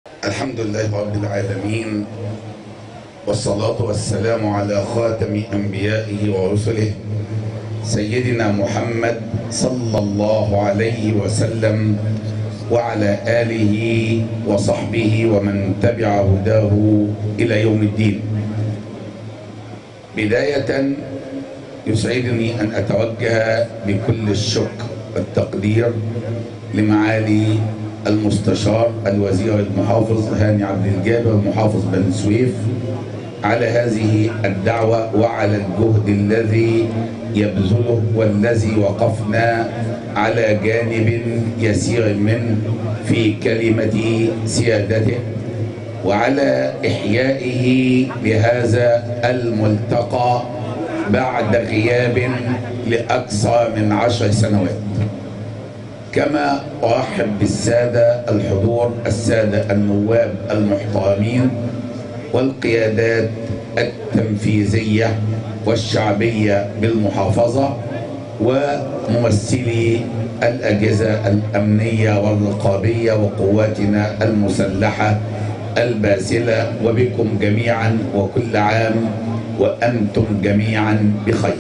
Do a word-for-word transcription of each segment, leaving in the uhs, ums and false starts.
الحمد لله رب العالمين، والصلاة والسلام على خاتم أنبيائه ورسله سيدنا محمد صلى الله عليه وسلم وعلى آله وصحبه ومن تبع هداه إلى يوم الدين. بداية يسعدني أن أتوجه بكل الشكر والتقدير لمعالي المستشار الوزير المحافظ هاني عبد الجابر محافظ بني سويف على هذه الدعوة وعلى الجهد الذي يبذله والذي وقفنا على جانب يسير منه في كلمة سيادته وعلى إحيائه لهذا الملتقى بعد غياب لأكثر من عشر سنوات. كما أرحب بالسادة الحضور، السادة النواب المحترمين والقيادات التنفيذية والشعبية بالمحافظة وممثلي الأجهزة الأمنية والرقابية وقواتنا المسلحة الباسلة، وبكم جميعا وكل عام وأنتم جميعا بخير.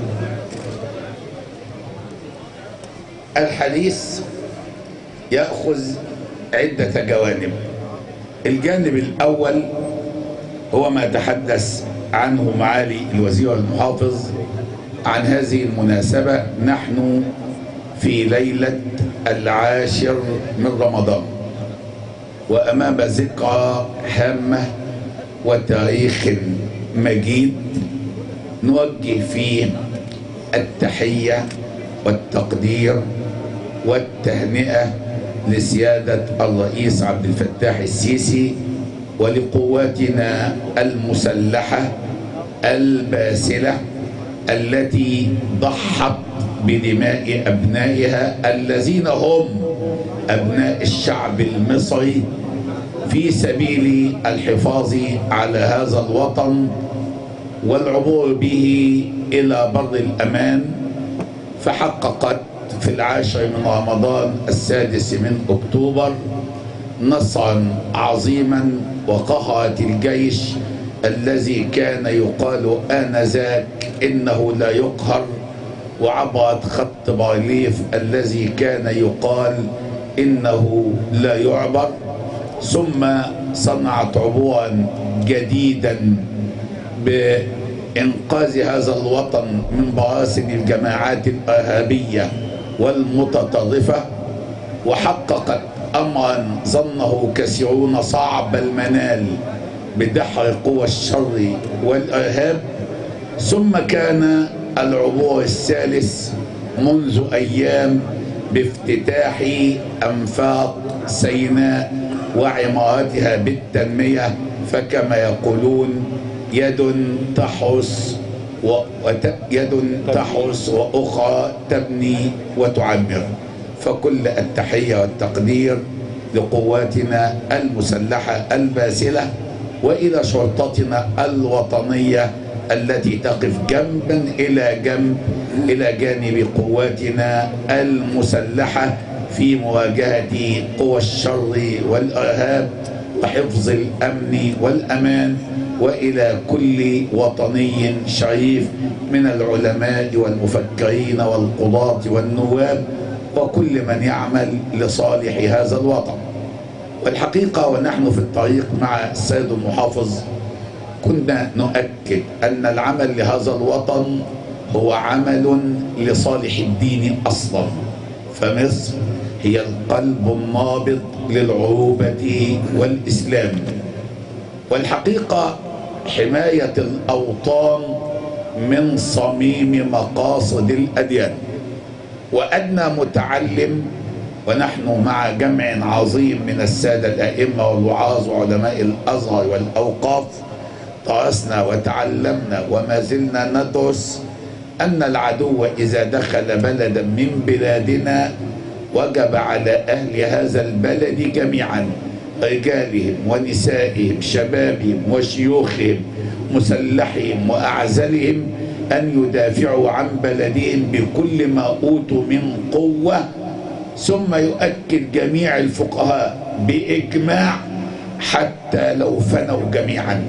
الحديث يأخذ عدة جوانب. الجانب الأول هو ما تحدث عنه معالي الوزير المحافظ عن هذه المناسبة. نحن في ليلة العاشر من رمضان وأمام ذكرى هامة وتاريخ مجيد نوجه فيه التحية والتقدير والتهنئة لسيادة الرئيس عبد الفتاح السيسي ولقواتنا المسلحة الباسلة التي ضحت بدماء أبنائها الذين هم أبناء الشعب المصري في سبيل الحفاظ على هذا الوطن والعبور به إلى بر الأمان. فحققت في العاشر من رمضان السادس من أكتوبر نصرا عظيما وقهرت الجيش الذي كان يقال آنذاك إنه لا يقهر، وعبرت خط بارليف الذي كان يقال إنه لا يعبر، ثم صنعت عبورا جديدا بإنقاذ هذا الوطن من براسن الجماعات الإرهابية والمتطرفة، وحققت أمرا ظنه كثيرون صعب المنال بدحر قوى الشر والإرهاب. ثم كان العبور الثالث منذ أيام بافتتاح أنفاق سيناء وعمارتها بالتنمية، فكما يقولون يد تحرس ويد تحرس وأخرى تبني وتعمر. فكل التحية والتقدير لقواتنا المسلحة الباسلة وإلى شرطتنا الوطنية التي تقف جنبا إلى جنب إلى جانب قواتنا المسلحة في مواجهة قوى الشر والإرهاب وحفظ الأمن والأمان، وإلى كل وطني شريف من العلماء والمفكرين والقضاة والنواب وكل من يعمل لصالح هذا الوطن. والحقيقة ونحن في الطريق مع السيد المحافظ كنا نؤكد أن العمل لهذا الوطن هو عمل لصالح الدين أصلا، فمصر هي القلب النابض للعروبة والإسلام. والحقيقة حماية الأوطان من صميم مقاصد الأديان. وأدنى متعلم ونحن مع جمع عظيم من السادة الأئمة والوعاظ وعلماء الأزهر والأوقاف درسنا وتعلمنا وما زلنا ندرس أن العدو إذا دخل بلدا من بلادنا وجب على أهل هذا البلد جميعا، رجالهم ونسائهم شبابهم وشيوخهم مسلحهم وأعزلهم، أن يدافعوا عن بلدهم بكل ما أوتوا من قوة. ثم يؤكد جميع الفقهاء بإجماع حتى لو فنوا جميعا،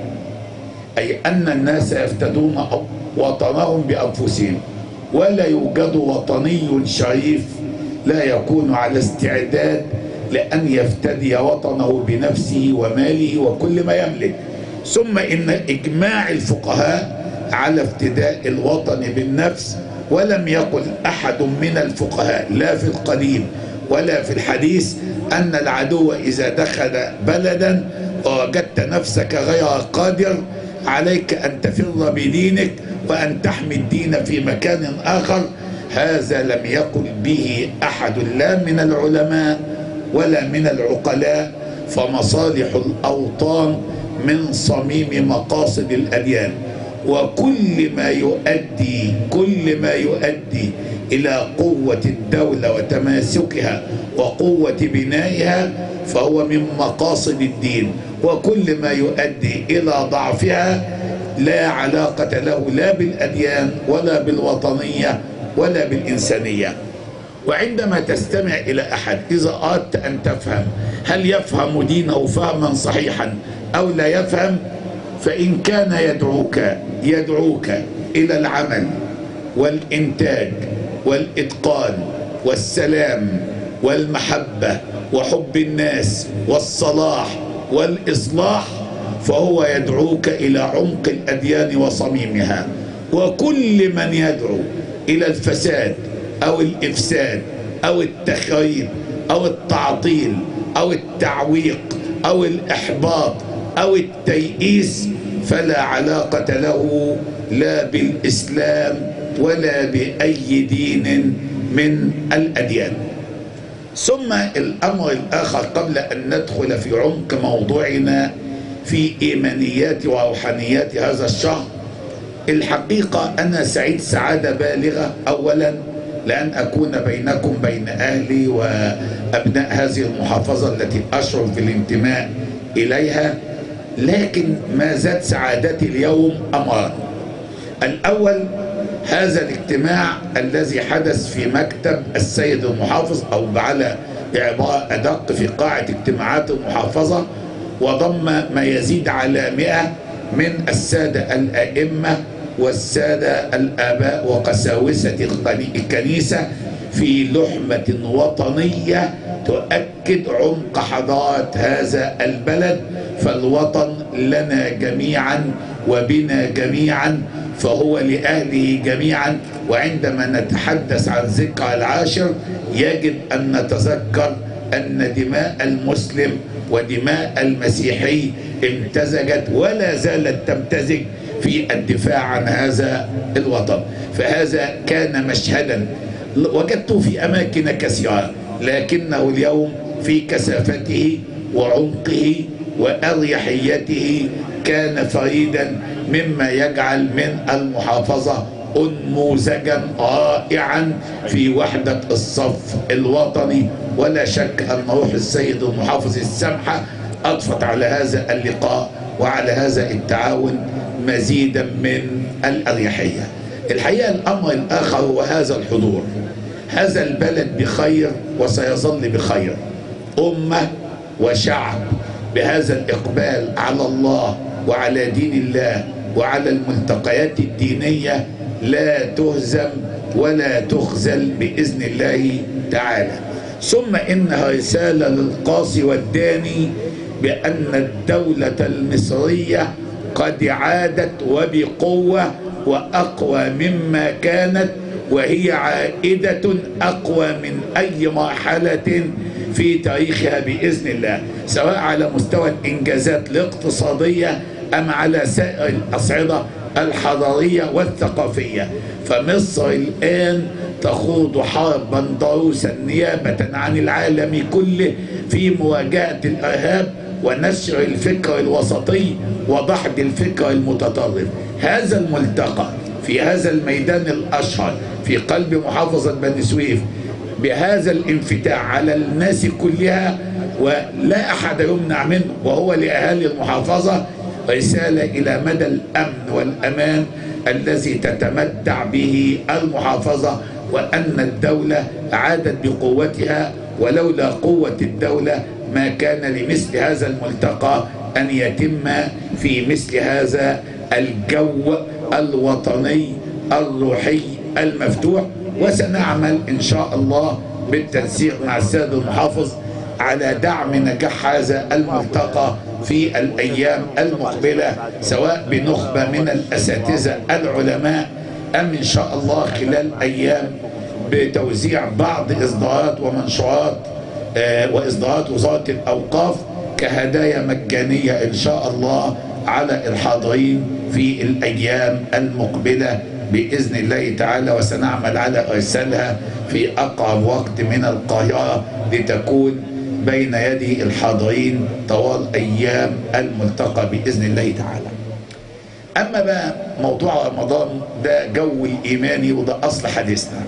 أي أن الناس يفتدون وطنهم بأنفسهم، ولا يوجد وطني شريف لا يكون على استعداد لأن يفتدي وطنه بنفسه وماله وكل ما يملك. ثم إن إجماع الفقهاء على افتداء الوطن بالنفس، ولم يقل أحد من الفقهاء لا في القديم ولا في الحديث أن العدو إذا دخل بلدا ووجدت نفسك غير قادر عليك أن تفر بدينك وأن تحمي الدين في مكان آخر. هذا لم يقل به أحد لا من العلماء ولا من العقلاء. فمصالح الأوطان من صميم مقاصد الأديان، وكل ما يؤدي كل ما يؤدي إلى قوة الدولة وتماسكها وقوة بنائها فهو من مقاصد الدين، وكل ما يؤدي إلى ضعفها لا علاقة له لا بالأديان ولا بالوطنية ولا بالإنسانية. وعندما تستمع إلى أحد إذا أردت أن تفهم هل يفهم دينه فهما صحيحا أو لا يفهم، فإن كان يدعوك يدعوك إلى العمل والإنتاج والإتقان والسلام والمحبة وحب الناس والصلاح والإصلاح، فهو يدعوك إلى عمق الأديان وصميمها. وكل من يدعو إلى الفساد أو الإفساد أو التخريب أو التعطيل أو التعويق أو الإحباط أو التيئيس فلا علاقة له لا بالإسلام ولا بأي دين من الأديان. ثم الأمر الآخر قبل أن ندخل في عمق موضوعنا في إيمانيات وروحانيات هذا الشهر، الحقيقة أنا سعيد سعادة بالغة أولا لأن أكون بينكم بين أهلي وأبناء هذه المحافظة التي أشعر بالانتماء إليها. لكن ما زاد سعادتي اليوم أمران. الأول هذا الاجتماع الذي حدث في مكتب السيد المحافظ أو على بعبارة أدق في قاعة اجتماعات المحافظة، وضم ما يزيد على مئة من السادة الأئمة والسادة الآباء وقساوسة الكنيسة في لحمة وطنية تؤكد عمق حضارة هذا البلد. فالوطن لنا جميعا وبنا جميعا، فهو لأهله جميعا. وعندما نتحدث عن ذكرى العاشر يجب أن نتذكر أن دماء المسلم ودماء المسيحي امتزجت ولا زالت تمتزج في الدفاع عن هذا الوطن. فهذا كان مشهدا وجدته في أماكن كثيرة، لكنه اليوم في كثافته وعمقه وأريحيته كان فريدا، مما يجعل من المحافظة أنموذجا رائعا في وحدة الصف الوطني. ولا شك أن روح السيد المحافظ السمحة أضفت على هذا اللقاء وعلى هذا التعاون مزيدا من الأريحية. الحقيقة الأمر الآخر هو هذا الحضور. هذا البلد بخير وسيظل بخير، أمة وشعب بهذا الإقبال على الله وعلى دين الله وعلى الملتقيات الدينية لا تهزم ولا تخزل بإذن الله تعالى. ثم إنها رسالة للقاصي والداني بأن الدولة المصرية قد عادت وبقوة وأقوى مما كانت، وهي عائدة أقوى من أي مرحلة في تاريخها بإذن الله، سواء على مستوى الإنجازات الاقتصادية أم على سائر الأصعدة الحضارية والثقافية. فمصر الآن تخوض حربا ضروسا نيابة عن العالم كله في مواجهة الإرهاب ونشر الفكر الوسطي وضحض الفكر المتطرف. هذا الملتقى في هذا الميدان الأشهر في قلب محافظة بني سويف بهذا الانفتاح على الناس كلها ولا أحد يمنع منه، وهو لأهالي المحافظة رسالة إلى مدى الأمن والأمان الذي تتمتع به المحافظة، وأن الدولة عادت بقوتها، ولولا قوة الدولة ما كان لمثل هذا الملتقى أن يتم في مثل هذا الجو الوطني الروحي المفتوح. وسنعمل إن شاء الله بالتنسيق مع السيد المحافظ على دعم نجاح هذا الملتقى في الأيام المقبلة، سواء بنخبة من الأساتذة العلماء أم إن شاء الله خلال أيام بتوزيع بعض إصدارات ومنشورات آه وإصدارات وزارة الأوقاف كهدايا مجانية إن شاء الله على الحاضرين في الأيام المقبلة بإذن الله تعالى. وسنعمل على إرسالها في أقرب وقت من القاهرة لتكون بين يدي الحاضرين طوال أيام الملتقى بإذن الله تعالى. أما بقى موضوع رمضان ده جو الإيماني وده أصل حديثنا.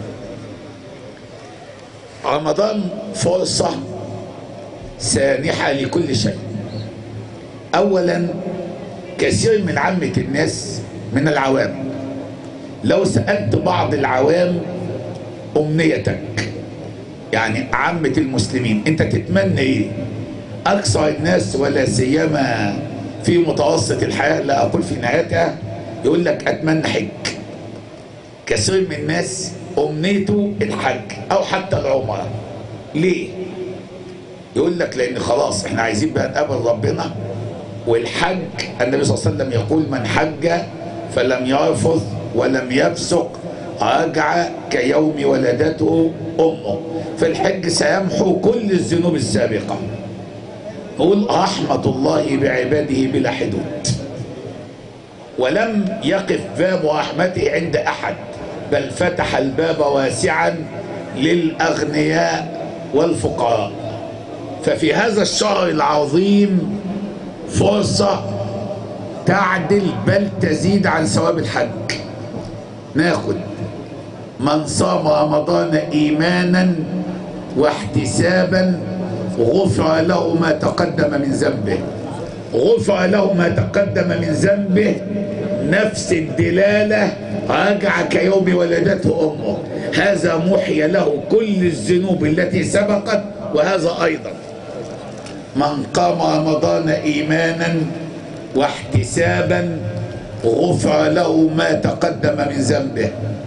رمضان فرصة سانحة لكل شيء. أولا كثير من عامة الناس من العوام، لو سألت بعض العوام أمنيتك، يعني عامة المسلمين، أنت تتمنى إيه؟ أكثر الناس ولا سيما في متوسط الحياة لا أقول في نهايتها يقول لك أتمنى حج. كثير من الناس أمنيته الحج أو حتى العمرة. ليه؟ يقول لك لأن خلاص إحنا عايزين بقى نقابل ربنا. والحج النبي صلى الله عليه وسلم يقول من حج فلم يرفث ولم يفسق رجع كيوم ولدته أمه. فالحج سيمحو كل الذنوب السابقة. نقول رحمة الله بعباده بلا حدود، ولم يقف باب رحمته عند أحد، بل فتح الباب واسعا للأغنياء والفقراء. ففي هذا الشهر العظيم فرصة تعدل بل تزيد عن ثواب الحج. ناخد من صام رمضان إيمانا واحتسابا غفر له ما تقدم من ذنبه. غفر له ما تقدم من ذنبه نفس الدلالة، رجع كيوم ولدته أمه. هذا محي له كل الذنوب التي سبقت. وهذا أيضا من قام رمضان إيمانا واحتسابا غفر له ما تقدم من ذنبه.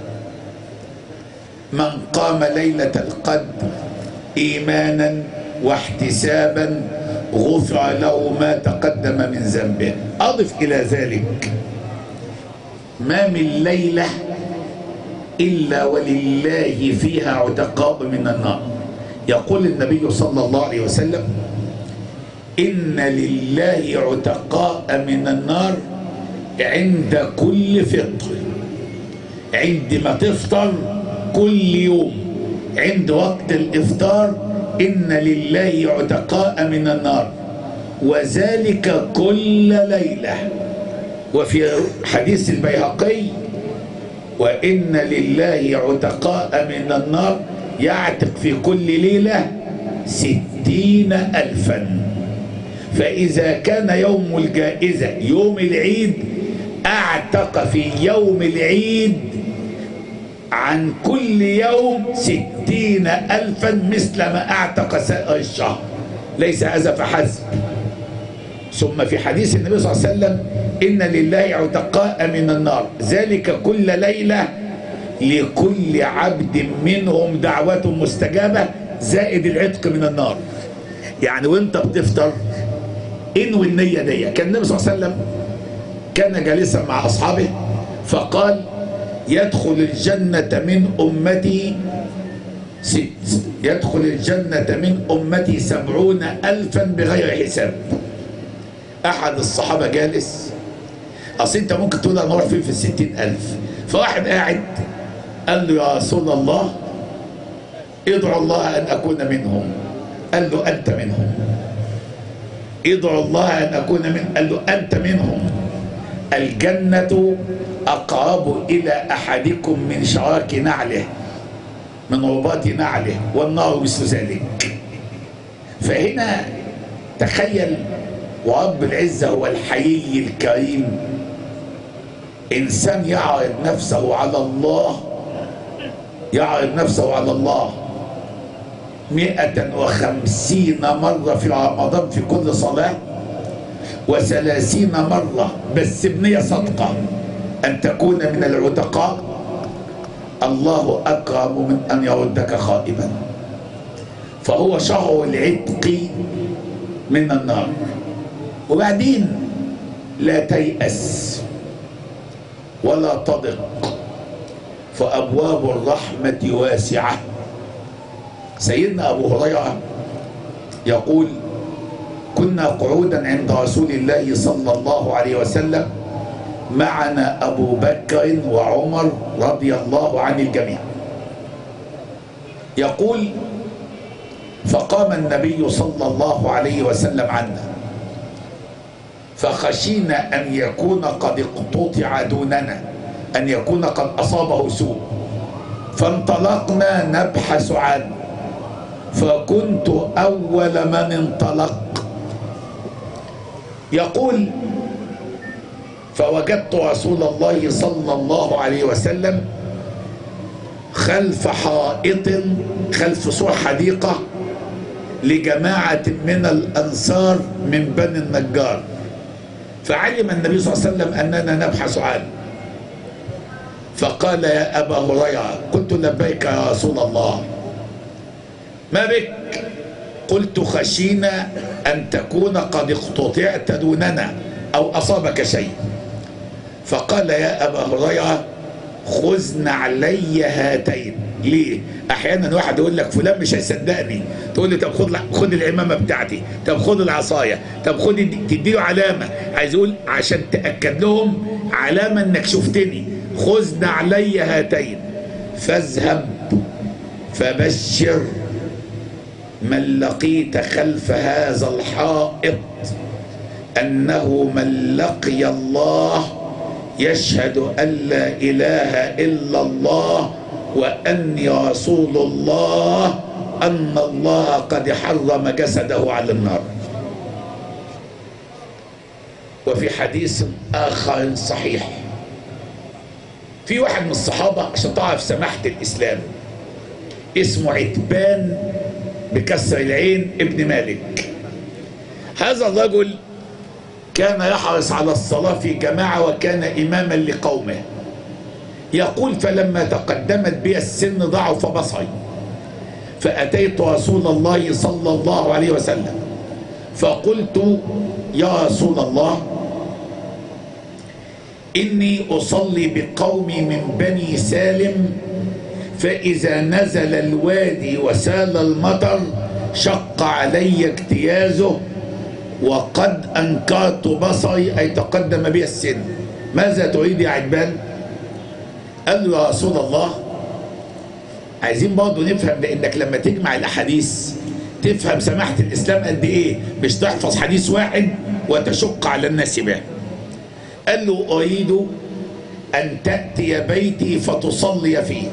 من قام ليلة القدر إيمانا واحتسابا غفر له ما تقدم من ذنبه. أضف إلى ذلك ما من ليلة إلا ولله فيها عتقاء من النار. يقول النبي صلى الله عليه وسلم إن لله عتقاء من النار عند كل فطر. عندما تفطر كل يوم عند وقت الإفطار إن لله عتقاء من النار، وذلك كل ليلة. وفي حديث البيهقي وإن لله عتقاء من النار يعتق في كل ليلة ستين ألفا. فإذا كان يوم الجائزة يوم العيد أعتق في يوم العيد عن كل يوم ستين ألفا مثل ما أعتق سائر الشهر. ليس هذا فحسب. ثم في حديث النبي صلى الله عليه وسلم إن لله عتقاء من النار ذلك كل ليلة لكل عبد منهم دعوة مستجابة زائد العتق من النار. يعني وانت بتفطر انوي النية دي. كان النبي صلى الله عليه وسلم كان جالسا مع أصحابه فقال يدخل الجنة من أمتي ست يدخل الجنة من أمتي سبعون ألفا بغير حساب. أحد الصحابة جالس، أصل أنت ممكن تقول أنا أروح فين في الستين ألف. فواحد قاعد قال له يا رسول الله ادعو الله أن أكون منهم. قال له أنت منهم. ادعو الله أن أكون منهم. قال له أنت منهم. الجنة أقرب إلى أحدكم من شراك نعله، من رباط نعله، والنار مثل ذلك. فهنا تخيل، ورب العزة هو الحيي الكريم، إنسان يعرض نفسه على الله، يعرض نفسه على الله مئة وخمسين مرة في رمضان في كل صلاة، وثلاثين مرة بس بنية صدقة أن تكون من العتقاء، الله أكرم من أن يردك خائبا. فهو شهر العتق من النار. وبعدين لا تيأس ولا تضق، فأبواب الرحمة واسعة. سيدنا أبو هريرة يقول: كنا قعودا عند رسول الله صلى الله عليه وسلم، معنا أبو بكر وعمر رضي الله عن الجميع. يقول: فقام النبي صلى الله عليه وسلم عنا، فخشينا أن يكون قد اقتطع دوننا، أن يكون قد أصابه سوء، فانطلقنا نبحث عنه، فكنت أول من انطلق. يقول: فوجدت رسول الله صلى الله عليه وسلم خلف حائط، خلف سور حديقة لجماعة من الأنصار من بني النجار، فعلم النبي صلى الله عليه وسلم أننا نبحث عنه، فقال: يا أبا هريرة. قلت: لبيك يا رسول الله. ما بك؟ قلت: خشينا أن تكون قد اقتطعت دوننا أو أصابك شيء. فقال: يا أبا هريرة، خذ نعلي هاتين. ليه؟ أحيانا واحد يقول لك فلان مش هيصدقني، تقول لي: طب خد خد العمامة بتاعتي، طب خد العصاية، طب خد، تديله علامة. عايز يقول عشان تأكد لهم علامة إنك شفتني. خذ نعلي هاتين فاذهب فبشر من لقيت خلف هذا الحائط أنه من لقي الله يشهد أن لا إله إلا الله وأني رسول الله، أن الله قد حرم جسده على النار. وفي حديث آخر صحيح، في واحد من الصحابة عشان تعرف سماحة الإسلام، اسمه عتبان بكسر العين ابن مالك. هذا الرجل كان يحرص على الصلاة في جماعة وكان إماما لقومه. يقول: فلما تقدمت بي السن ضعف بصري، فأتيت رسول الله صلى الله عليه وسلم فقلت: يا رسول الله، إني أصلي بقومي من بني سالم، فإذا نزل الوادي وسال المطر شق علي اجتيازه، وقد أنكرت بصري، أي تقدم بي السن، ماذا تريد يا عتبان؟ قال له: يا رسول الله، عايزين برضه نفهم، لأنك لما تجمع الأحاديث تفهم سماحة الإسلام قد إيه، مش تحفظ حديث واحد وتشق على الناس به. قال له: أريد أن تأتي بيتي فتصلي فيه،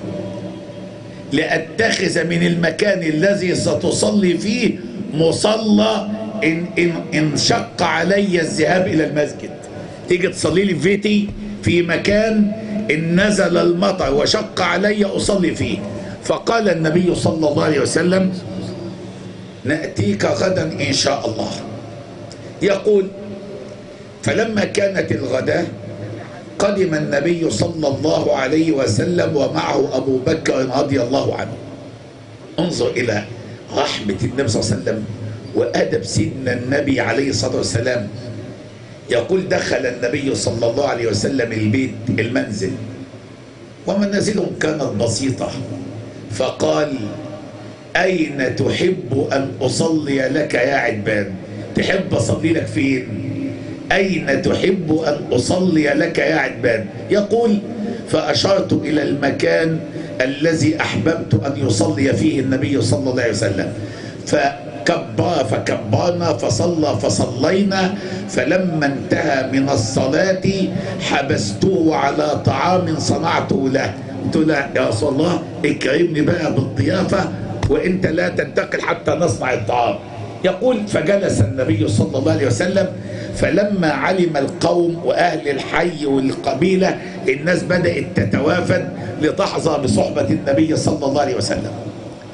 لأتخذ من المكان الذي ستصلي فيه مصلى إن, إن, إن شق علي الذهاب إلى المسجد. تيجي تصلي لي في بيتي في مكان إن نزل المطر وشق علي أصلي فيه. فقال النبي صلى الله عليه وسلم: نأتيك غدا إن شاء الله. يقول: فلما كانت الغداء قدم النبي صلى الله عليه وسلم ومعه أبو بكر رضي الله عنه. انظر إلى رحمة النبي صلى الله عليه وسلم وأدب سيدنا النبي عليه الصلاة والسلام. يقول: دخل النبي صلى الله عليه وسلم البيت، المنزل، ومنازلهم كانت بسيطة، فقال: أين تحب أن أصلي لك يا عتبان؟ تحب أصلي لك فين؟ أين تحب أن أصلي لك يا عتبان؟ يقول: فأشرت إلى المكان الذي أحببت أن يصلي فيه النبي صلى الله عليه وسلم، فكبر فكبرنا فصلى فصلينا، فلما انتهى من الصلاة حبسته على طعام صنعته له. قلت له: يا رسول الله، اكرمني بقى بالضيافة وانت لا تنتقل حتى نصنع الطعام. يقول: فجلس النبي صلى الله عليه وسلم، فلما علم القوم وأهل الحي والقبيلة الناس بدأت تتوافد لتحظى بصحبة النبي صلى الله عليه وسلم،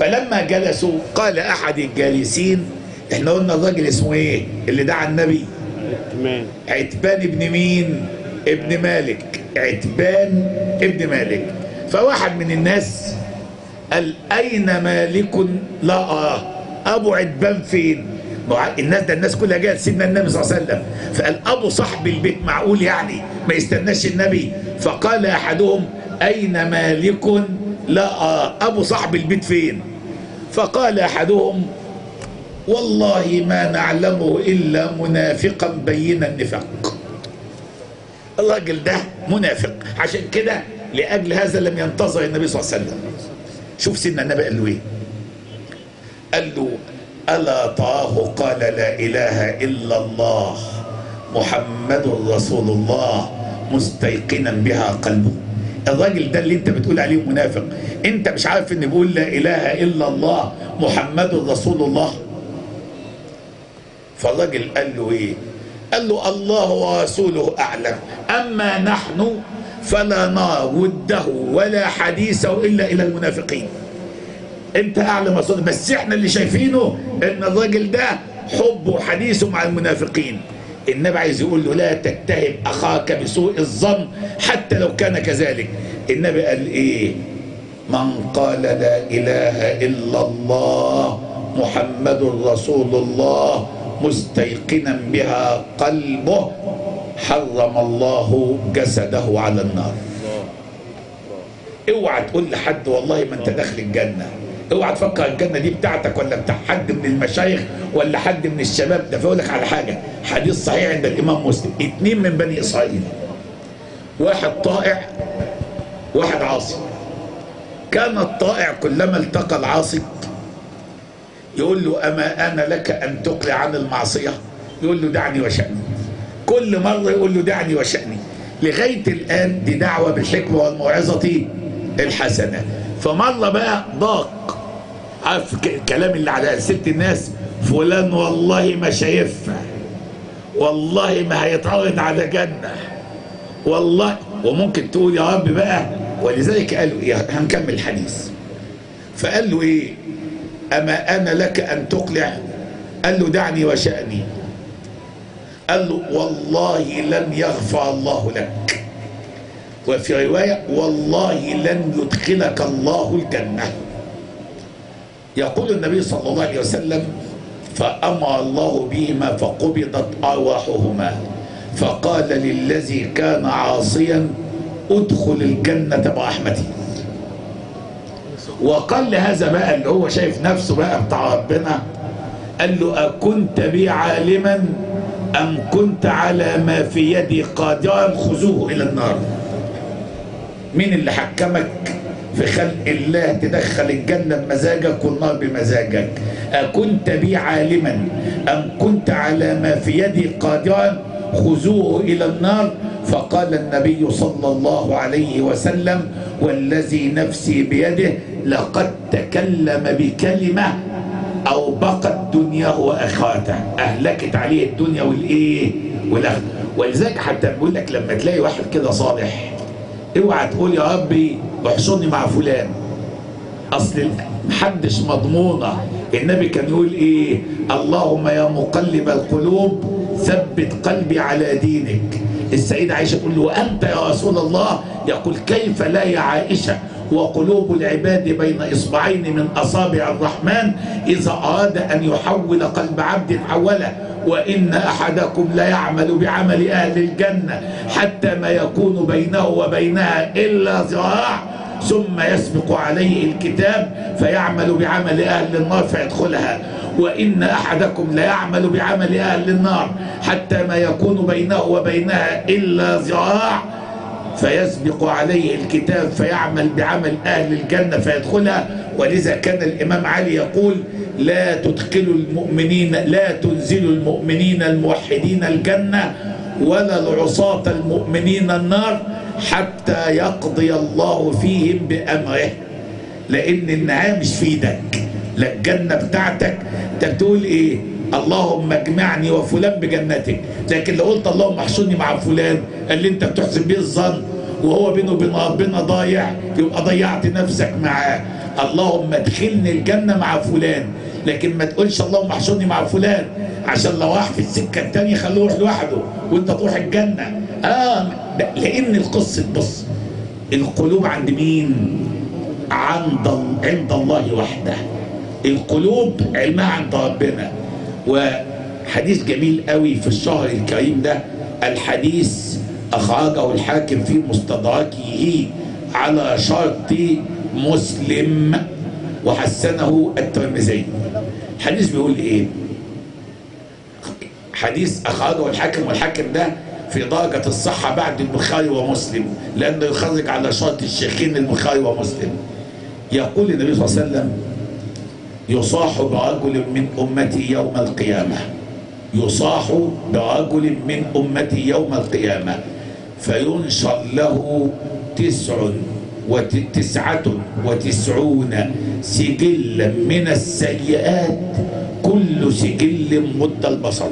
فلما جلسوا قال احد الجالسين، احنا قلنا الراجل اسمه ايه اللي دعا النبي؟ عتبان. عتبان ابن مين؟ ابن مالك. عتبان ابن مالك. فواحد من الناس قال اين مالك؟ لا اه ابو عتبان فين؟ الناس ده الناس كلها جايه لسيدنا النبي صلى الله عليه وسلم، فقال ابو صاحب البيت معقول يعني ما يستناش النبي؟ فقال احدهم اين مالك؟ لا آه ابو صاحب البيت فين؟ فقال احدهم والله ما نعلمه الا منافقا بين النفاق. الراجل ده منافق، عشان كده لاجل هذا لم ينتظر النبي صلى الله عليه وسلم. شوف سيدنا النبي قال له ايه؟ قال له ألا طاه قال لا إله إلا الله محمد رسول الله مستيقنا بها قلبه. الراجل ده اللي انت بتقول عليه منافق، انت مش عارف ان بيقول لا إله إلا الله محمد رسول الله؟ فالراجل قال له ايه؟ قال له الله ورسوله أعلم، أما نحن فلا نرى وده ولا حديثه إلا إلى المنافقين. انت اعلم اصلا، بس احنا اللي شايفينه ان الراجل ده حبه وحديثه مع المنافقين. النبي عايز يقول له لا تتهم اخاك بسوء الظن حتى لو كان كذلك. النبي قال ايه؟ من قال لا اله الا الله محمد رسول الله مستيقنا بها قلبه حرم الله جسده على النار. اوعى تقول لحد والله ما انت داخل الجنه، اوعى تفكر الجنه دي بتاعتك ولا بتاع حد من المشايخ ولا حد من الشباب. ده بقول لك على حاجه، حديث صحيح عند الامام مسلم، اتنين من بني اسرائيل، واحد طائع واحد عاصي. كان الطائع كلما التقى العاصي يقول له اما انا لك ان تقلع عن المعصيه؟ يقول له دعني وشأني. كل مره يقول له دعني وشأني، لغايه الان دي دعوه بالحكمه والموعظه الحسنه. فمره بقى ضاق، عارف الكلام اللي على ست الناس، فلان والله ما شايفها، والله ما هيتعرض على جنه، والله. وممكن تقول يا رب بقى، ولذلك قالوا ايه؟ هنكمل الحديث. فقال له ايه؟ اما انا لك ان تقلع؟ قال له دعني وشأني. قال له والله لن يغفر الله لك، وفي رواية والله لن يدخلك الله الجنة. يقول النبي صلى الله عليه وسلم فأمر الله بهما فقبضت أرواحهما، فقال للذي كان عاصيا ادخل الجنة برحمتي. وقال لهذا بقى اللي هو شايف نفسه بقى بتاع ربنا، قال له أكنت بي عالما أم كنت على ما في يدي قادرا خذوه إلى النار. مين اللي حكمك في خلق الله تدخل الجنة بمزاجك والنار بمزاجك؟ أكنت بي عالما أم كنت على ما في يدي قادرا خذوه إلى النار. فقال النبي صلى الله عليه وسلم والذي نفسي بيده لقد تكلم بكلمة أو بقت دنياه وآخرته، أهلكت عليه الدنيا والإيه والآخرة. ولذلك حتى بقول لك لما تلاقي واحد كده صالح، اوعى تقول يا ربي احشرني مع فلان، اصل محدش مضمونه. النبي كان يقول ايه؟ اللهم يا مقلب القلوب ثبت قلبي على دينك. السيدة عائشة تقول له وانت يا رسول الله؟ يقول كيف لا يا عائشة، وقلوب العباد بين اصبعين من اصابع الرحمن، اذا اراد ان يحول قلب عبد حوله، وإن أحدكم ليعمل بعمل أهل الجنة حتى ما يكون بينه وبينها إلا ذراع، ثم يسبق عليه الكتاب فيعمل بعمل أهل النار فيدخلها، وإن أحدكم ليعمل بعمل أهل النار حتى ما يكون بينه وبينها إلا ذراع، فيسبق عليه الكتاب فيعمل بعمل أهل الجنة فيدخلها. ولذا كان الإمام علي يقول لا تدخلوا المؤمنين، لا تنزلوا المؤمنين الموحدين الجنة ولا العصاة المؤمنين النار حتى يقضي الله فيهم بأمره. لأن النهاية مش في ايدك، لا الجنة بتاعتك. انت بتقول ايه؟ اللهم اجمعني وفلان بجنتك، لكن لو قلت اللهم احشرني مع فلان اللي انت بتحسن بيه الظن وهو بينه وبين ربنا ضايع، يبقى ضيعت نفسك معاه. اللهم ادخلني الجنة مع فلان، لكن ما تقولش اللهم احشرني مع فلان عشان لو راح في السكة التانية خلوه يروح لوحده وانت تروح الجنة. اه لان القصة بص، القلوب عند مين؟ عند عند الله وحده. القلوب علمها عند ربنا. وحديث جميل قوي في الشهر الكريم ده، الحديث أخرجه الحاكم في مستدركه على شرط مسلم وحسنه الترمذي. الحديث بيقول ايه؟ حديث أخرجه الحاكم، والحاكم ده في درجة الصحة بعد البخاري ومسلم، لأنه يخرج على شرط الشيخين البخاري ومسلم. يقول النبي صلى الله عليه وسلم: يصاح برجل من أمتي يوم القيامة، يصاح برجل من أمتي يوم القيامة فينشر له تسع وتسعة وتسعون سجلا من السيئات، كل سجل مد البصر.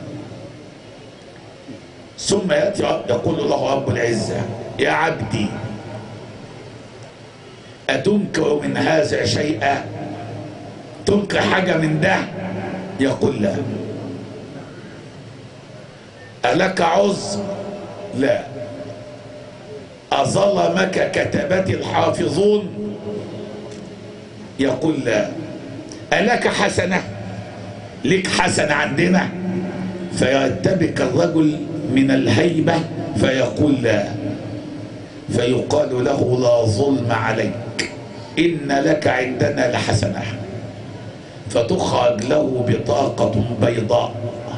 ثم يأتي يقول له رب العزة: يا عبدي أتنكر من هذا شيئا؟ تنكر حاجة من ده؟ يقول لا. ألك عذر؟ لا. أظلمك كتبت الحافظون؟ يقول لا. ألك حسنة؟ لك حسنة عندنا؟ فيرتبك الرجل من الهيبة فيقول لا، فيقال له: لا ظلم عليك، إن لك عندنا لحسنة. فتخرج له بطاقة بيضاء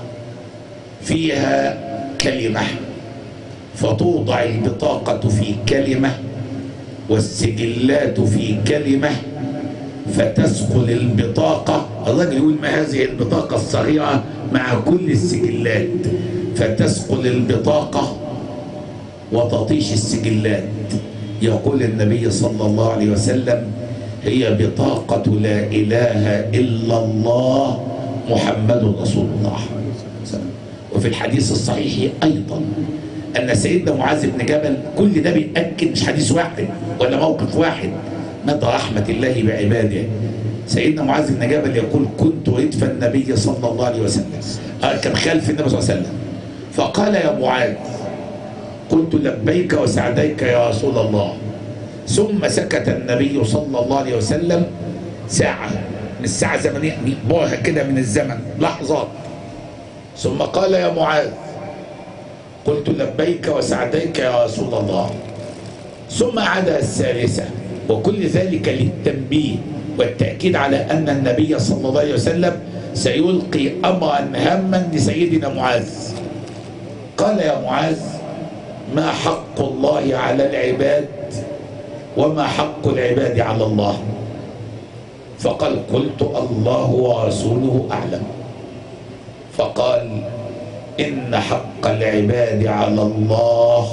فيها كلمة، فتوضع البطاقة في كلمة والسجلات في كلمة، فتثقل البطاقة. الرجل يقول: ما هذه البطاقة الصغيرة مع كل السجلات؟ فتثقل البطاقة وتطيش السجلات. يقول النبي صلى الله عليه وسلم: هي بطاقة لا إله إلا الله محمد رسول الله. وفي الحديث الصحيح أيضا أن سيدنا معاذ بن جبل، كل ده بيأكد مش حديث واحد ولا موقف واحد، مدى رحمة الله بعباده. سيدنا معاذ بن جبل يقول: كنت ردف النبي صلى الله عليه وسلم، كان خلف النبي صلى الله عليه وسلم، فقال: يا معاذ. قلت: لبيك وسعديك يا رسول الله. ثم سكت النبي صلى الله عليه وسلم ساعة، من الساعة زمنية بوها كده من الزمن لحظات، ثم قال: يا معاذ. قلت: لبيك وسعديك يا رسول الله. ثم عادها الثالثة، وكل ذلك للتنبيه والتأكيد على أن النبي صلى الله عليه وسلم سيلقي أمرا هاما لسيدنا معاذ. قال: يا معاذ، ما حق الله على العباد وما حق العباد على الله؟ فقال: قلت: الله ورسوله أعلم. فقال: إن حق العباد على الله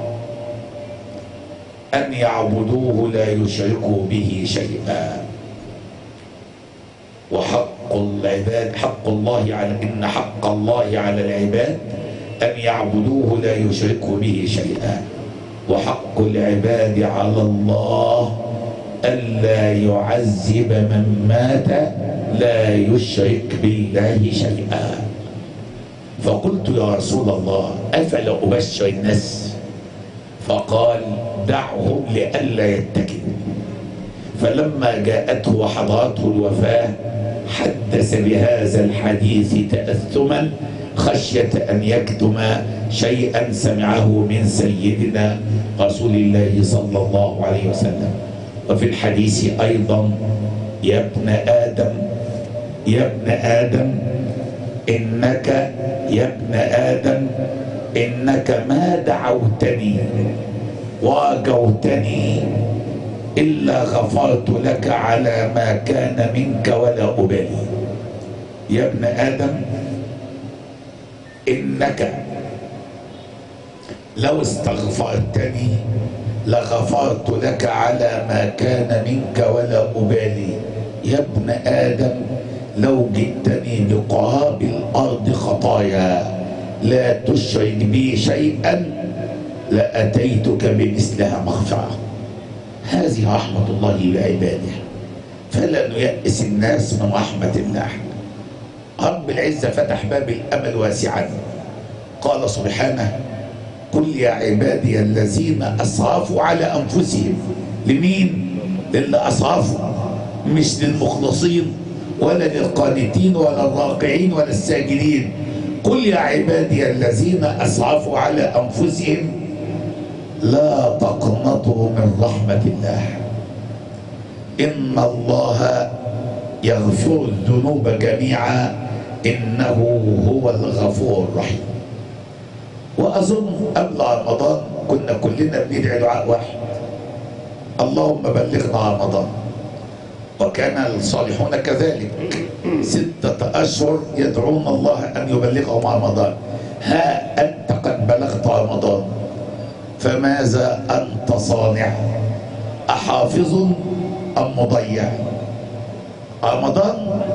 أن يعبدوه لا يشركوا به شيئا، وحق العباد حق الله على إن حق الله على العباد أن يعبدوه لا يشركوا به شيئا، وحق العباد على الله ألا يعذب من مات لا يشرك بالله شيئا. فقلت: يا رسول الله، أفلا أبشر الناس؟ فقال: دعهم لئلا يتكلوا. فلما جاءته وحضرته الوفاة حدث بهذا الحديث تأثما خشية أن يكتم شيئا سمعه من سيدنا رسول الله صلى الله عليه وسلم. وفي الحديث أيضا: يا ابن آدم يا ابن آدم إنك يا ابن آدم إنك ما دعوتني ورجوتني إلا غفرت لك على ما كان منك ولا أبالي. يا ابن آدم إنك لو استغفرتني لغفرت لك على ما كان منك ولا أبالي. يا ابن آدم لو جئتني بقراب الأرض خطايا لا تشرك بي شيئا لأتيتك بمثلها مغفرة. هذه رحمة الله بعباده. فلا نيأس الناس من رحمة الله. رب العزة فتح باب الأمل واسعا، قال سبحانه: قل يا عبادي الذين أسرفوا على أنفسهم. لمين؟ للي أسرفوا، مش للمخلصين ولا للقانتين ولا الراكعين ولا الساجدين. قل يا عبادي الذين أسرفوا على أنفسهم لا تقنطوا من رحمة الله إن الله يغفر الذنوب جميعا إنه هو الغفور الرحيم. وأظن قبل رمضان كنا كلنا بندعي دعاء واحد: اللهم بلغنا رمضان. وكان الصالحون كذلك، ستة أشهر يدعون الله أن يبلغهم رمضان. ها أنت قد بلغت رمضان، فماذا أنت صانع؟ أحافظ أم مضيع؟ رمضان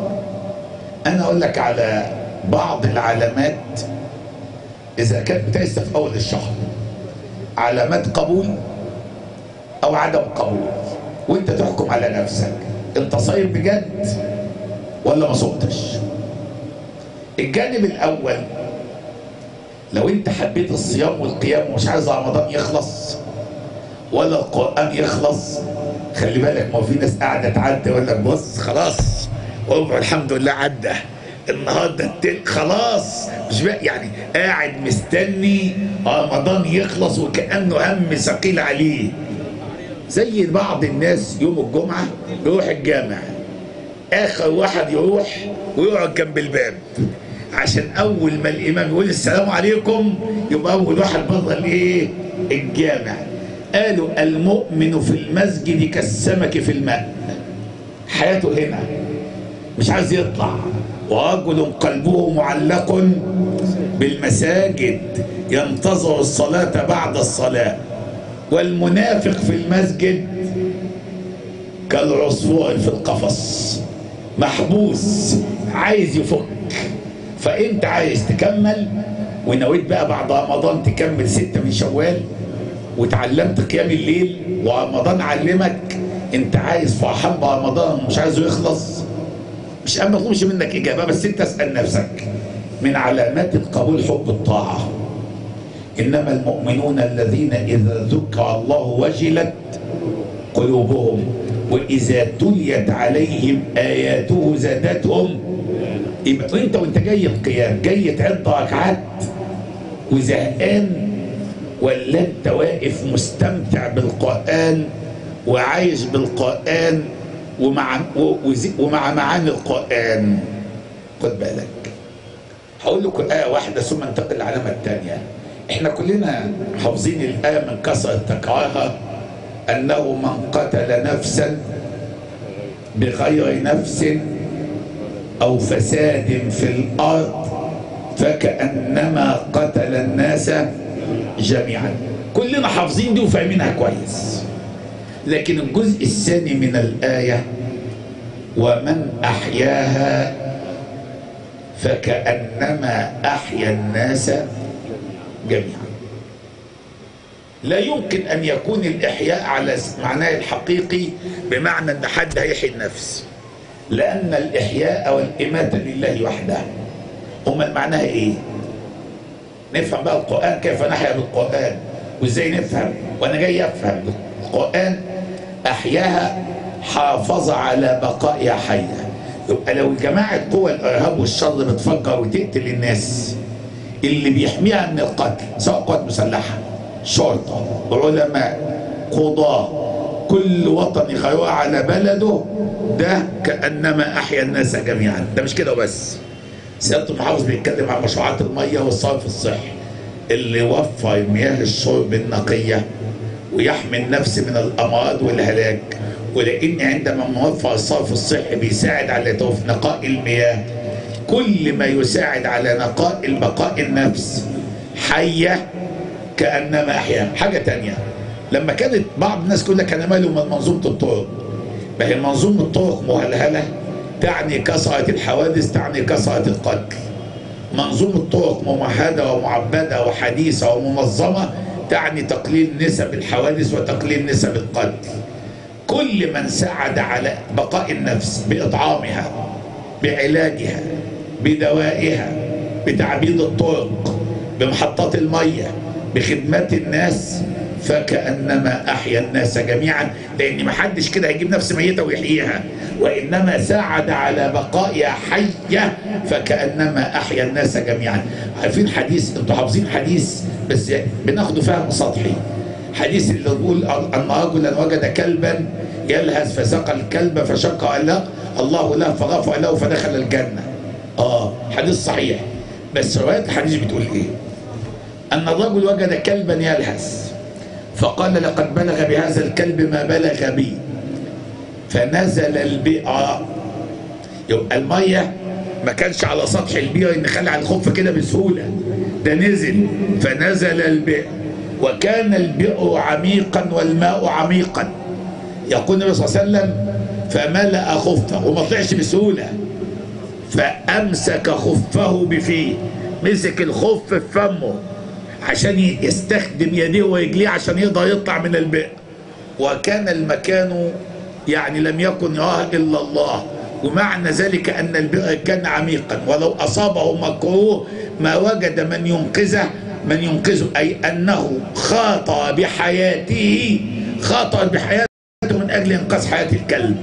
أنا أقول لك على بعض العلامات إذا كانت بتعيش في أول الشهر، علامات قبول أو عدم قبول، وأنت تحكم على نفسك أنت صايم بجد ولا ما صمتش. الجانب الأول، لو أنت حبيت الصيام والقيام ومش عايز رمضان يخلص ولا القرآن يخلص، خلي بالك، ما هو في ناس قاعدة تعدي ولا بص خلاص ربع الحمد لله عدى النهارده التل خلاص، مش بقى يعني قاعد مستني رمضان يخلص وكأنه هم ثقيل عليه. زي بعض الناس يوم الجمعة يروح الجامع، آخر واحد يروح ويقعد جنب الباب عشان أول ما الإمام يقول السلام عليكم يبقى أول واحد بره الإيه؟ الجامع. قالوا المؤمن في المسجد كالسمك في الماء، حياته هنا مش عايز يطلع. ورجل قلبه معلق بالمساجد ينتظر الصلاة بعد الصلاة. والمنافق في المسجد كالعصفور في القفص، محبوس عايز يفك. فانت عايز تكمل ونويت بقى بعد رمضان تكمل ستة من شوال وتعلمت قيام الليل ورمضان علمك، انت عايز فرحان برمضان مش عايزه يخلص، مش ما اطلبش منك اجابه، بس انت اسال نفسك من علامات القبول حب الطاعه. انما المؤمنون الذين اذا ذكر الله وجلت قلوبهم واذا تليت عليهم اياته زادتهم. يبقى انت وانت جاي القيام جاي تعد ركعات وزهقان، ولا انت واقف مستمتع بالقرآن وعايش بالقرآن ومع ومع معاني القرآن؟ خد بالك، هقول لكم آية واحدة ثم انتقل للعلامة الثانية. احنا كلنا حافظين الآية من كثرة تكرارها: أنه من قتل نفسا بغير نفس أو فساد في الأرض فكأنما قتل الناس جميعا. كلنا حافظين دي وفاهمينها كويس. لكن الجزء الثاني من الآية: ومن أحياها فكأنما أحيا الناس جميعا. لا يمكن أن يكون الإحياء على معناه الحقيقي بمعنى أن حد هيحيي النفس، لأن الإحياء والإماتة لله وحده. أمال معناها إيه؟ نفهم بقى القرآن كيف نحيا بالقرآن وإزاي نفهم. وأنا جاي أفهم القرآن: أحياها حافظ على بقائها حية. يبقى لو جماعة قوى الإرهاب والشر بتفجر وتقتل الناس، اللي بيحميها من القتل سواء قوات مسلحة، شرطة، علماء، قضاة، كل وطن يخيرها على بلده، ده كأنما أحيا الناس جميعا. ده مش كده بس، سيادة المحافظ بيتكلم عن مشروعات المية والصرف الصحي اللي يوفر مياه الشرب النقية ويحمي النفس من الأمراض والهلاك. ولأن عندما نوفر الصرف الصحي بيساعد على نقاء المياه، كل ما يساعد على نقاء بقاء النفس حية كأنما أحيا. حاجة تانية، لما كانت بعض الناس يقول لك أنا مالي من منظومة الطرق، ما هي منظومة الطرق مهلهلة تعني كثرة الحوادث، تعني كثرة القتل. منظومة الطرق ممهدة ومعبدة وحديثة ومنظمة تعني تقليل نسب الحوادث وتقليل نسب القتل. كل من ساعد على بقاء النفس بإطعامها، بعلاجها، بدوائها، بتعبيد الطرق، بمحطات المية، بخدمات الناس، فكأنما أحيا الناس جميعا، لأن ما حدش كده هيجيب نفس ميتة ويحييها، وإنما ساعد على بقائها حية فكأنما أحيا الناس جميعا. عارفين حديث، انتوا حافظين حديث بس بناخده فهم سطحي، حديث اللي بيقول أن رجلا وجد كلبا يلهث فسقى الكلب فشق له الله له فغفر له فدخل الجنة. آه حديث صحيح، بس رواية الحديث بتقول إيه؟ أن الرجل وجد كلبا يلهث فقال لقد بلغ بهذا الكلب ما بلغ بي، فنزل البئر. يبقى المية ما كانش على سطح البئر نخلي على الخف كده بسهولة، ده نزل فنزل البئر، وكان البئر عميقا والماء عميقا. يقول النبي صلى الله عليه وسلم فملأ خفه وما طلعش بسهولة، فأمسك خفه بفيه، مسك الخف في فمه عشان يستخدم يديه ورجليه عشان يقدر يطلع من البئر. وكان المكان يعني لم يكن يراه إلا الله، ومعنى ذلك أن البئر كان عميقا، ولو أصابه مكروه ما وجد من ينقذه من ينقذه أي أنه خاطر بحياته خاطر بحياته من أجل إنقاذ حياة الكلب،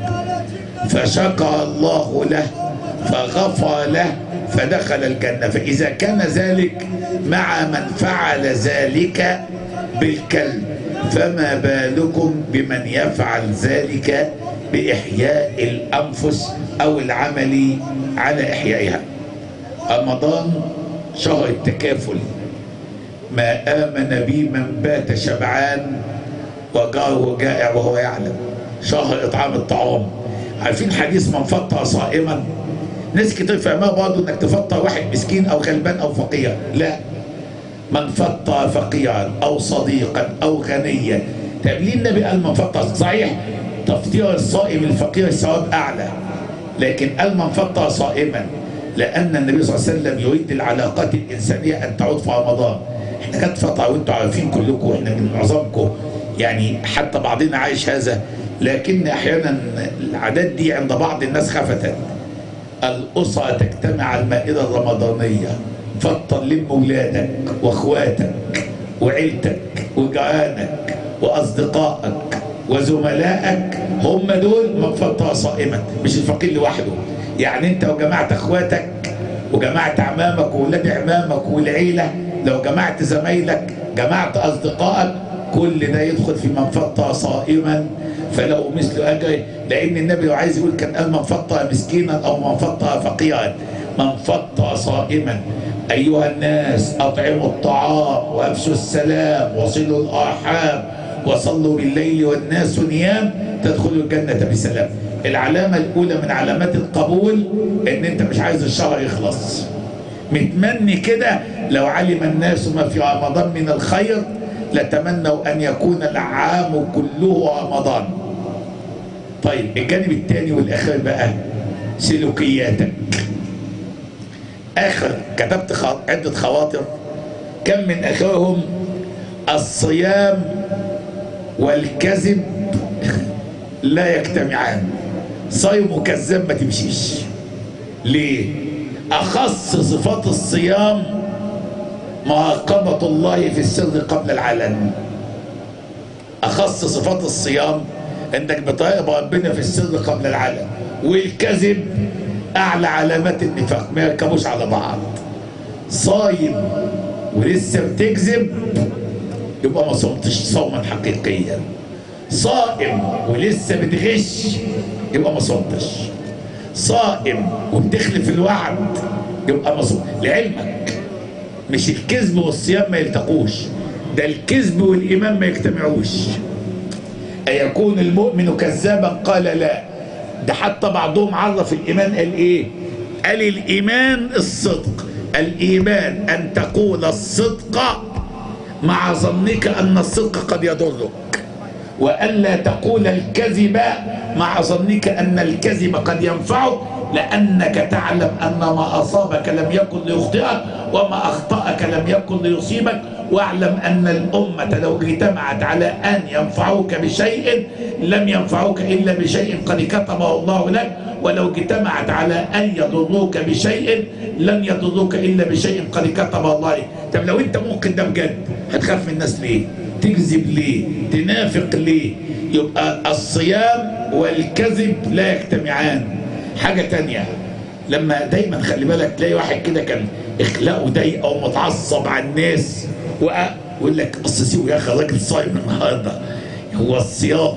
فشكر الله له فغفر له فدخل الجنة. فإذا كان ذلك مع من فعل ذلك بالكلب، فما بالكم بمن يفعل ذلك بإحياء الأنفس أو العمل على إحيائها. رمضان شهر التكافل، ما آمن بي من بات شبعان وجاره جائع وهو يعلم. شهر إطعام الطعام. عارفين حديث من فطر صائما؟ ناس كتير فاهمها برضه انك تفطر واحد مسكين او غلبان او فقير، لا، من فطر فقيرا او صديقا او غنيا. طب ليه النبي قال من فطر؟ صحيح تفطير الصائم الفقير الثواب اعلى، لكن قال من فطر صائما لان النبي صلى الله عليه وسلم يريد العلاقات الانسانيه ان تعود في رمضان. احنا كانت فتره وانتم عارفين كلكم، احنا من معظمكم يعني حتى بعضنا عايش هذا، لكن احيانا العادات دي عند بعض الناس خفتت. الأسرة تجتمع على المائدة الرمضانية، فطر لم ولادك واخواتك وعيلتك وجيرانك واصدقائك وزملائك، هم دول من فطر صائما، مش الفقير لوحده. يعني انت وجماعة اخواتك وجماعة اعمامك وولاد اعمامك والعيلة، لو جمعت زمايلك جمعت اصدقائك، كل ده يدخل في من فطر صائما فله مثل اجره. لان النبي لو عايز يقول كان قال من فطر مسكينا او من فطر فقيرا. من فطر صائما ايها الناس اطعموا الطعام وافشوا السلام وصلوا الارحام وصلوا بالليل والناس نيام تدخلوا الجنه بسلام. العلامه الاولى من علامات القبول ان انت مش عايز الشهر يخلص، متمني كده لو علم الناس ما في رمضان من الخير لتمنوا ان يكون العام كله رمضان. طيب الجانب الثاني والاخير بقى سلوكياتك. اخر كتبت عده خواطر كم من اخرهم الصيام والكذب لا يجتمعان. صايم وكذاب ما تمشيش. ليه؟ اخص صفات الصيام مراقبة الله في السر قبل العلن. اخص صفات الصيام انك بتراقب ربنا في السر قبل العلن. والكذب اعلى علامات النفاق، ما يركبوش على بعض. صايم ولسه بتكذب يبقى ما صمتش صوما حقيقيا. صائم ولسه بتغش يبقى ما صمتش. صائم وبتخلف الوعد يبقى ما صمتش. لعلمك مش الكذب والصيام ما يلتقوش، ده الكذب والايمان ما يجتمعوش. ايكون المؤمن كذابا؟ قال لا. ده حتى بعضهم عرف الايمان قال ايه؟ قال الايمان الصدق. الايمان ان تقول الصدق مع ظنك ان الصدق قد يضرك، والا تقول الكذب مع ظنك ان الكذب قد ينفعك، لانك تعلم ان ما اصابك لم يكن ليخطئك وما اخطاك لم يكن ليصيبك، واعلم أن الأمة لو اجتمعت على أن ينفعوك بشيء لم ينفعوك إلا بشيء قد كتبه الله لك، ولو اجتمعت على أن يضروك بشيء لن يضروك إلا بشيء قد كتبه الله لك. طب لو أنت ممكن ده بجد هتخاف من الناس ليه؟ تكذب ليه؟ تنافق ليه؟ يبقى الصيام والكذب لا يجتمعان. حاجة تانية، لما دايما خلي بالك تلاقي واحد كده كان اخلاقه ضيق او متعصب على الناس ويقول لك اصل سيبه يا اخي راجل صايم النهارده. هو الصيام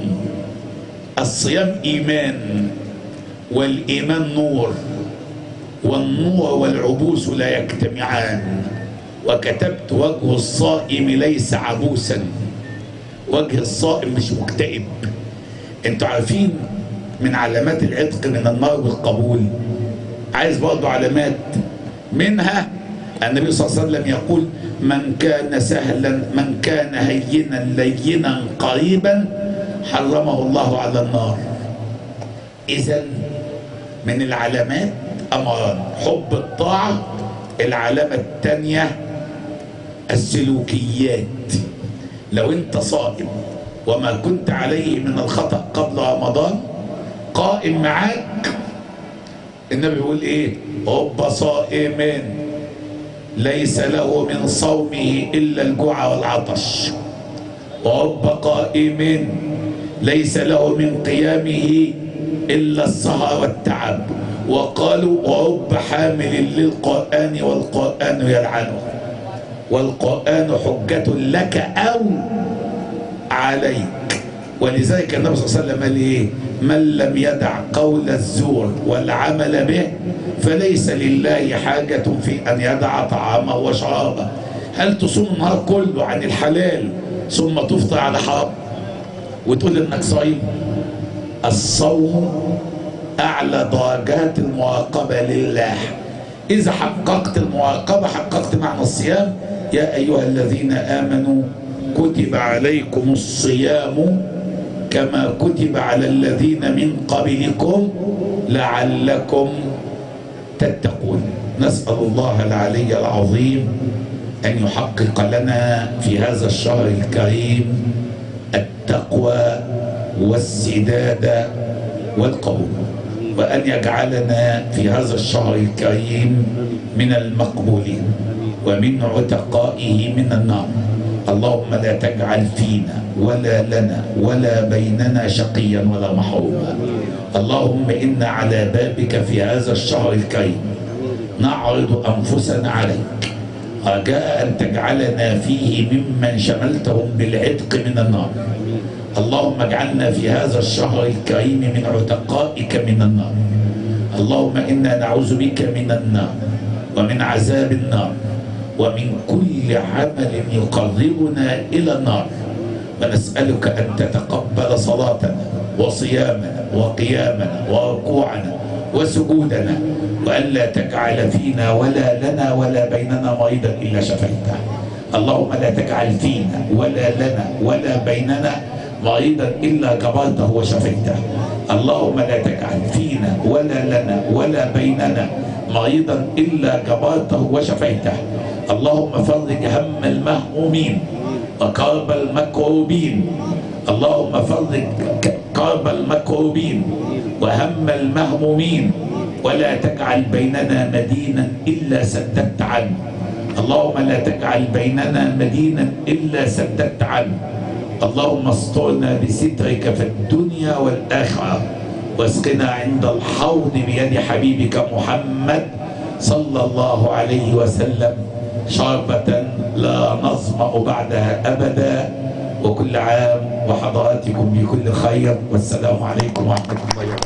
الصيام ايمان، والايمان نور، والنور والعبوس لا يجتمعان. وكتبت وجه الصائم ليس عبوسا، وجه الصائم مش مكتئب. انتوا عارفين من علامات العتق من النار والقبول، عايز برضه علامات منها النبي صلى الله عليه وسلم يقول من كان سهلا من كان هينا لينا قريبا حرمه الله على النار. اذا من العلامات امران: حب الطاعه، العلامه الثانيه السلوكيات. لو انت صائم وما كنت عليه من الخطأ قبل رمضان قائم معاك، النبي بيقول ايه؟ رب صائم ليس له من صومه الا الجوع والعطش، ورب قائم ليس له من قيامه الا السهر والتعب، وقالوا ورب حامل للقرآن والقرآن يلعنه، والقرآن حجة لك أو عليك. ولذلك النبي صلى الله عليه وسلم قال ايه؟ من لم يدع قول الزور والعمل به فليس لله حاجة في أن يدع طعامه وشرابه. هل تصوم النهار كله عن الحلال ثم تفطر على حرام وتقول انك صايم؟ الصوم أعلى درجات المراقبة لله. إذا حققت المراقبة حققت معنى الصيام. يا أيها الذين آمنوا كتب عليكم الصيام كما كتب على الذين من قبلكم لعلكم تتقون. نسأل الله العلي العظيم أن يحقق لنا في هذا الشهر الكريم التقوى والسداد والقبول، وأن يجعلنا في هذا الشهر الكريم من المقبولين ومن عتقائه من النار. اللهم لا تجعل فينا ولا لنا ولا بيننا شقيا ولا محروما. اللهم إنا على بابك في هذا الشهر الكريم نعرض أنفسنا عليك رجاء أن تجعلنا فيه ممن شملتهم بالعتق من النار. اللهم اجعلنا في هذا الشهر الكريم من عتقائك من النار. اللهم إنا نعوذ بك من النار ومن عذاب النار ومن كل عمل يقربنا إلى النار، ونسألك أن تتقبل صلاتنا وصيامنا وقيامنا وركوعنا وسجودنا، وألا تجعل فينا ولا لنا ولا بيننا مريضا إلا شفيته. اللهم لا تجعل فينا ولا لنا ولا بيننا مريضا إلا جبرته وشفيته. اللهم لا تجعل فينا ولا لنا ولا بيننا مريضا إلا جبرته وشفيته. اللهم فرج هم المهمومين وكرب المكروبين. اللهم فرج كرب المكروبين وهم المهمومين، ولا تجعل بيننا مدينا إلا سددت عنه. اللهم لا تجعل بيننا مدينا إلا سددت عنه. اللهم استرنا بسترك في الدنيا والآخرة، واسقنا عند الحوض بيد حبيبك محمد صلى الله عليه وسلم شربة لا نظمأ بعدها أبدا. وكل عام وحضراتكم بكل خير، والسلام عليكم ورحمة الله وبركاته.